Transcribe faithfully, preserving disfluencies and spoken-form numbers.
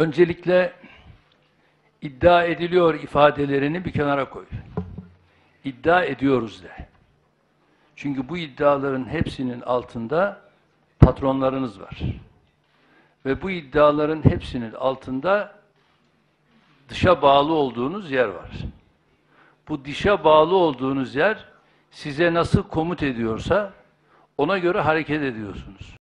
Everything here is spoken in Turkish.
Öncelikle iddia ediliyor ifadelerini bir kenara koy. İddia ediyoruz de. Çünkü bu iddiaların hepsinin altında patronlarınız var. Ve bu iddiaların hepsinin altında dışa bağlı olduğunuz yer var. Bu dışa bağlı olduğunuz yer size nasıl komut ediyorsa ona göre hareket ediyorsunuz.